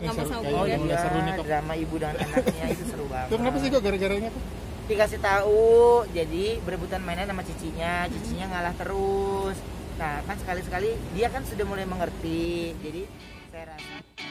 ngambek sama kayak keluarga. yang udah seru nih kok. Drama ibu dan anaknya itu seru banget. Itu kenapa sih kok gara-garanya tuh? Dikasih tahu, jadi berebutan mainan sama cicinya ngalah terus. Nah kan sekali-sekali dia kan sudah mulai mengerti, jadi saya rasa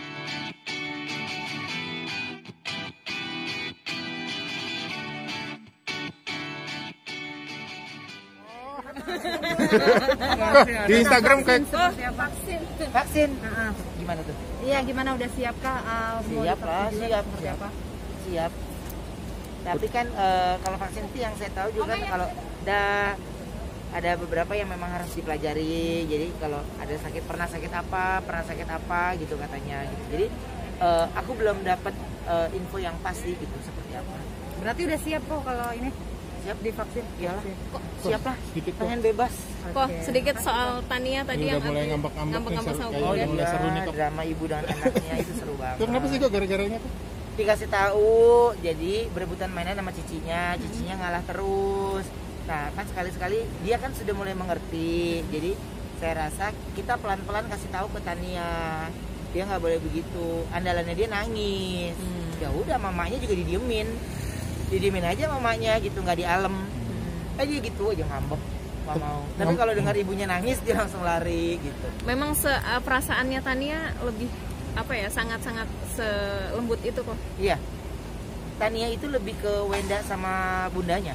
Di Instagram kayak vaksin. Gimana tuh? Iya, gimana udah siap kah? Siap lah, siap. Tapi kan kalau vaksin itu yang saya tahu juga kan kalau ada beberapa yang memang harus dipelajari. Jadi kalau ada pernah sakit apa gitu katanya gitu. Jadi aku belum dapat info yang pasti gitu seperti apa. Berarti udah siap kok kalau ini Siap divaksin? Iyalah. Kok Siap lah. sedikit kok. Pengen bebas. Kok sedikit soal Tania tadi Udah yang mulai anti- ngambek-ngambek nih, ngambek-ngambek sama kayak keluarga. yang udah seru nih kok. Drama ibu dan anaknya itu seru banget. Itu kenapa sih kok gara-garanya tuh? Dikasih tahu, jadi berebutan mainan sama cicinya ngalah terus. Nah kan sekali-sekali dia kan sudah mulai mengerti, jadi saya rasa kita pelan-pelan kasih tahu ke Tania, dia nggak boleh begitu, andalannya dia nangis. Ya udah, mamanya juga didiemin aja mamanya gitu, nggak dialem aja gitu aja, ngambek nggak mau. Tapi kalau dengar ibunya nangis dia langsung lari gitu. Memang perasaannya Tania lebih apa ya, sangat-sangat selembut itu kok. Iya, Tania itu lebih ke Wenda sama bundanya.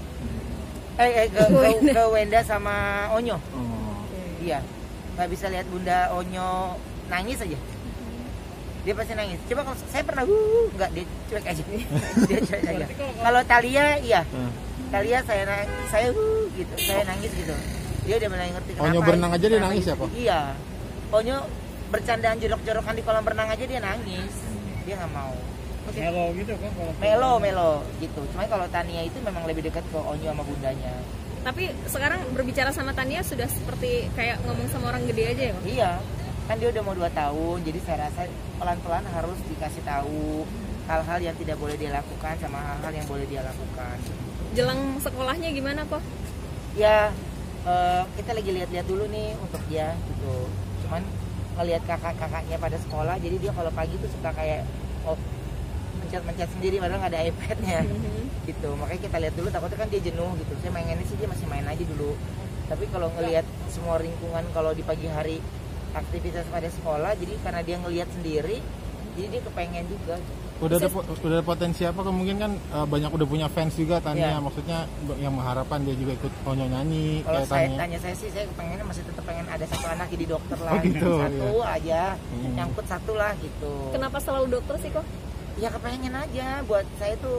Ke Wenda sama Onyo. Iya, nggak bisa lihat bunda Onyo nangis aja. Dia pasti nangis. Coba kalau saya pernah, nggak, dia cuek aja. Dia cuek aja. Kalau Thalia, iya. Thalia saya gitu, saya nangis gitu. Dia udah mulai ngerti kenapa. Onyo berenang aja dia nangis ya, Pak? Iya. Onyo bercandaan jorok-jorokan di kolam renang aja dia nangis. Dia nggak mau. Melo gitu kan Melo kalau gitu. Cuma kalau Tania itu memang lebih dekat ke Onyo sama bundanya. Tapi sekarang berbicara sama Tania sudah seperti kayak ngomong sama orang gede aja ya kok? Iya, kan dia udah mau 2 tahun, jadi saya rasa pelan-pelan harus dikasih tahu hal-hal yang tidak boleh dia lakukan sama hal-hal yang boleh dia lakukan. Jelang sekolahnya gimana kok? Ya, kita lagi lihat-lihat dulu nih untuk dia gitu. Cuman ngelihat kakak-kakaknya pada sekolah, jadi dia kalau pagi tuh suka kayak mencet-mencet sendiri padahal nggak ada iPad-nya gitu. Makanya kita lihat dulu, takutnya kan dia jenuh gitu. Saya mainnya sih dia masih main aja dulu. Tapi kalau ngelihat semua lingkungan kalau di pagi hari aktivitas pada sekolah, jadi karena dia ngelihat sendiri, jadi dia kepengen juga. Udah ada potensi apa? Kemungkinan kan banyak udah punya fans juga Tania. Ya. Maksudnya yang mengharapkan dia juga ikut Onyo nyanyi Kalau kayak saya Tania. tanya saya sih, saya kepengennya masih tetap pengen ada satu anak jadi dokter lah. Oh gitu, satu ya. aja, nyangkut satu lah gitu. Kenapa selalu dokter sih kok? Ya kepengen aja, buat saya tuh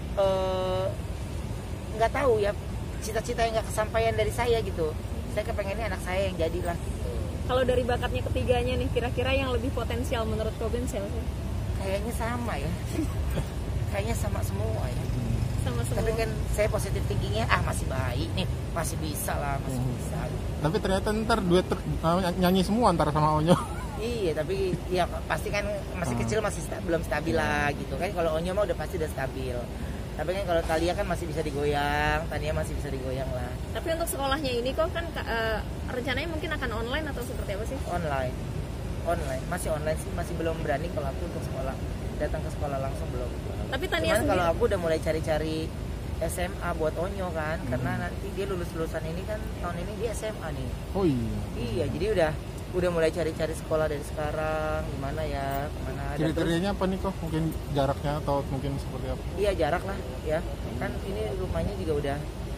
nggak tahu ya, cita-cita yang nggak kesampaian dari saya gitu. Saya kepengennya anak saya yang jadilah gitu. Kalau dari bakatnya ketiganya nih, kira-kira yang lebih potensial menurut Robin siapa sih? Kayaknya sama ya. Kayaknya sama semua ya. Sama semua. Tapi kan saya positif thinkingnya masih baik nih, masih bisa lah, masih bisa. Tapi ternyata ntar duet nyanyi semua antara sama Onyo. Iya, tapi ya pasti kan masih kecil, masih belum stabil lah gitu kan. Kalau Onyo mah udah pasti udah stabil. Tapi kan kalau Thalia kan masih bisa digoyang, Tania masih bisa digoyang lah. Tapi untuk sekolahnya ini kok kan rencananya mungkin akan online atau seperti apa sih? Online, masih online sih, masih belum berani kalau aku untuk sekolah, datang ke sekolah langsung belum. Tapi Tania Cuman sendiri kalau aku udah mulai cari-cari SMA buat Onyo kan, karena nanti dia lulusan ini kan tahun ini dia SMA nih. Oh iya. Iya, jadi udah mulai cari-cari sekolah dari sekarang, gimana ya, kemana. Dan terus- Kriterianya apa nih kok? Mungkin jaraknya atau mungkin seperti apa? Iya, jarak lah ya, kan ini rumahnya juga udah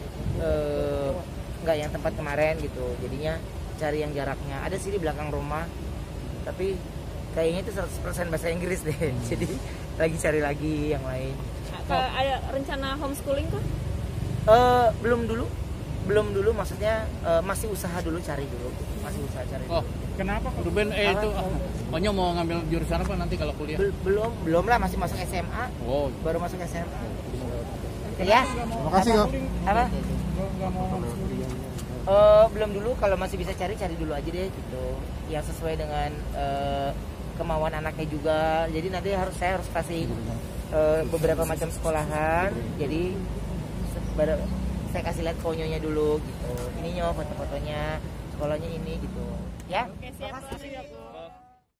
nggak yang tempat kemarin gitu, jadinya cari yang jaraknya. Ada sih di belakang rumah, tapi kayaknya itu 100% bahasa Inggris deh. Jadi lagi cari lagi yang lain. ada rencana homeschooling kok? Belum dulu, maksudnya masih usaha dulu, cari dulu, masih usaha cari dulu. Oh, kenapa kok Ruben itu Onyo mau ngambil jurusan apa nanti kalau kuliah? Belum lah, masih masuk SMA. Oh, Baru masuk SMA. Ya. Terima kasih kok. Apa? nggak mau Belum dulu, kalau masih bisa cari dulu aja deh gitu. Yang sesuai dengan kemauan anaknya juga. Jadi nanti saya harus kasih beberapa macam sekolahan. Jadi saya kasih lihat konyonya dulu gitu. Ini foto-fotonya, sekolahnya ini gitu. Ya. Oke, siap. Makasih.